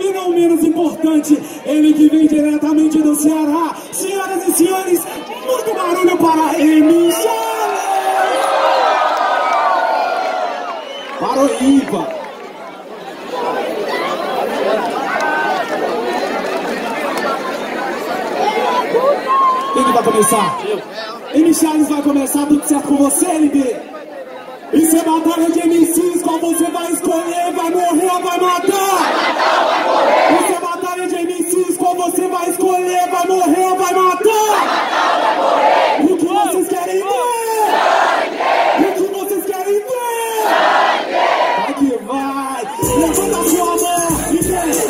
e não menos importante, ele que vem diretamente do Ceará. Senhoras e senhores, muito barulho para MC Charles! Paroíba! Quem que vai começar? MC Charles vai começar, tudo certo com você, LB? Isso é batalha de MCs, qual você vai escolher? Vai morrer ou vai matar? Isso é batalha de MCs, qual você vai escolher? Vai morrer ou vai matar? O que vocês querem ver? O que vocês querem ver? Vai que vai! Levanta a sua mão e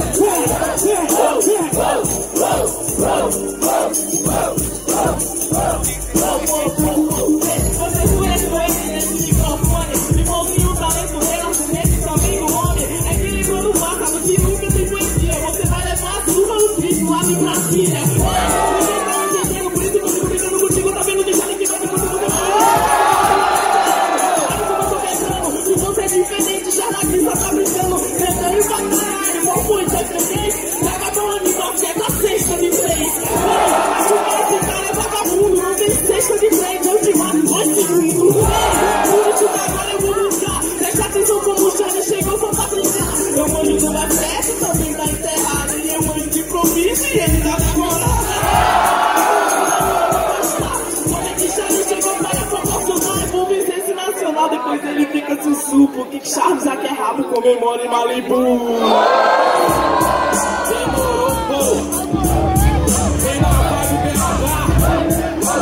depois ele fica sussu, porque Charles aqui é rabo, comemora em Malibu. Demorou, pô. Vem na vibe BH.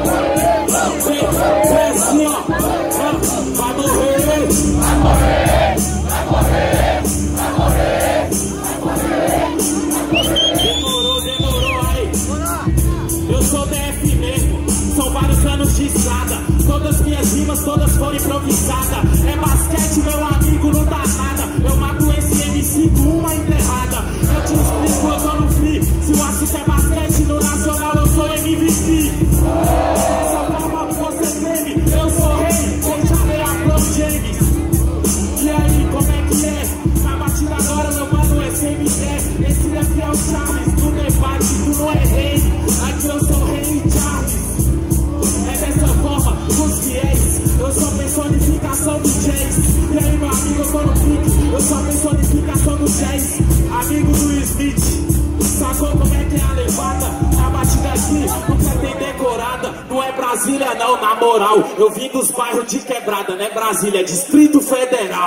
Vem assim, ó. Vai morrer. Vai morrer. Vai morrer. Vai morrer. Vai morrer. Demorou aí. Eu sou DF mesmo. São vários anos de estrada. Todas minhas rimas, todas foram improvisadas. É basquete, meu amigo, não dá nada. Eu mato esse MC com uma enterrada. Eu te explico, eu tô no free. Se o assunto é basquete, no nacional eu sou MVP. Dessa forma você teme, eu sou rei. Eu chamei a Pro James. E aí, como é que é? Na batida agora, meu mano, é CMD. Esse daqui é o Charles, no debate, tu não é rei. Aqui eu sou rei Charles. É dessa forma, os fiéis. Eu sou personificação do jazz. E aí, meu amigo, eu tô no pique. Eu sou personificação do jazz. Amigo do Smith. Sacou como é que é a levada? A batida aqui nunca tem decorada. Não é Brasília não, na moral. Eu vim dos bairros de quebrada, não é Brasília, é Distrito Federal.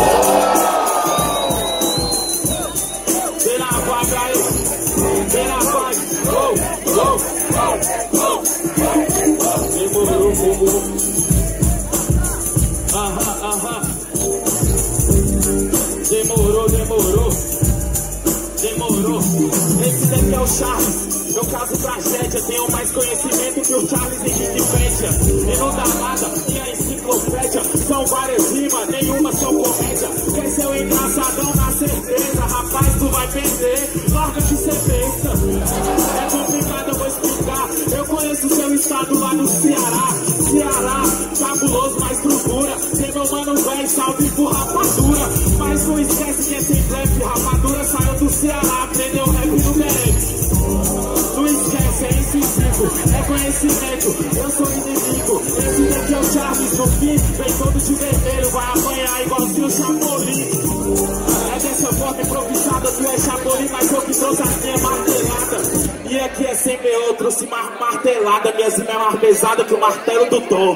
Vem na vibe aí. Vem na vibe. Demorou. Demorou. Esse daqui é o Charles. Meu caso tragédia. Tenho mais conhecimento que o Charles em Wikipedia. E não dá nada, minha enciclopédia. São várias rimas, nenhuma são comédia. Quer ser um engraçadão na certeza. Rapaz, tu vai perder. Larga de ser besta. É complicado, eu vou explicar. Eu conheço o seu estado lá no Ceará. Ceará, cabuloso, mas procura. Tem meu mano velho, salve por rapadura. Mas não esquece que é sem blefe. Rapadura saiu do Ceará, aprendeu rap no Berex. Não esquece, é incisivo, é conhecimento. Eu sou inimigo. Esse daqui é o Charles do fim. Vem todo de vermelho, vai apanhar igualzinho o Chapolin. É dessa forma improvisada, tu é Chapolin, mas eu que trouxe as minhas marteladas. E aqui é sem eu trouxe martelada. Minhas rimas é mais pesada que o martelo do Thor.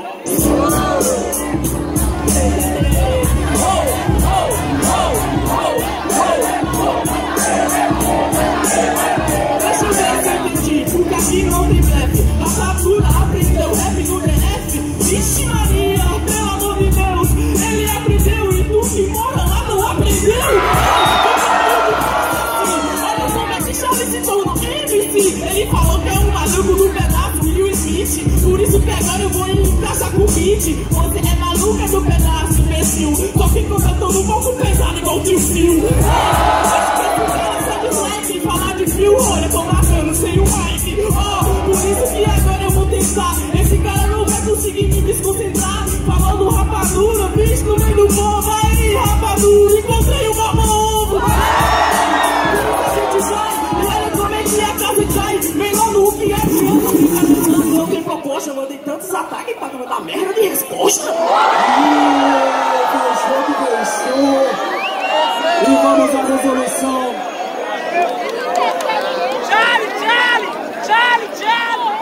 Deixa eu ver se eu entendi, porque aqui não tem blefe. A Rapadura aprendeu rap no DF. Vixe Maria, pelo amor de Deus. Ele aprendeu e tu que mora lá não aprendeu. Olha como é que Charles se tornou MC. Ele falou que é um maluco do pedaço e o Smith. Por isso que agora eu vou encaixar com o beat. Você é maluca do pedaço, imbecil. Só que como eu tô no pouco pesado igual o tio Phil. Falar de fio, olha, tô marcando sem o mic. Por isso que agora eu vou tentar. Esse cara não vai conseguir me desconcentrar. Falando rapadura, bicho no meio do povo. Aí, rapadura, encontrei uma ovo. Poxa, eu mandei tantos ataques pra não dar merda de resposta. Fechou. E vamos à resolução. Charlie!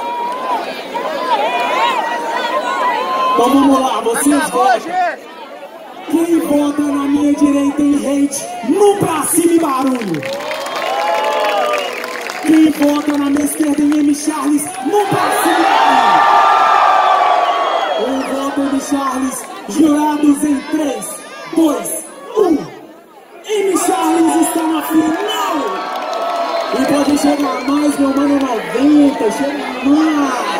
Então vamos lá, vocês votam. Quem vota na minha direita em hate, no pra cima e barulho. Quem vota na minha esquerda em M. Charles, no pra cima e barulho. Um voto M. Charles, jurados em 3, 2, 1. M. Charles está na final. E pode chegar mais, meu mano, 90, chega mais.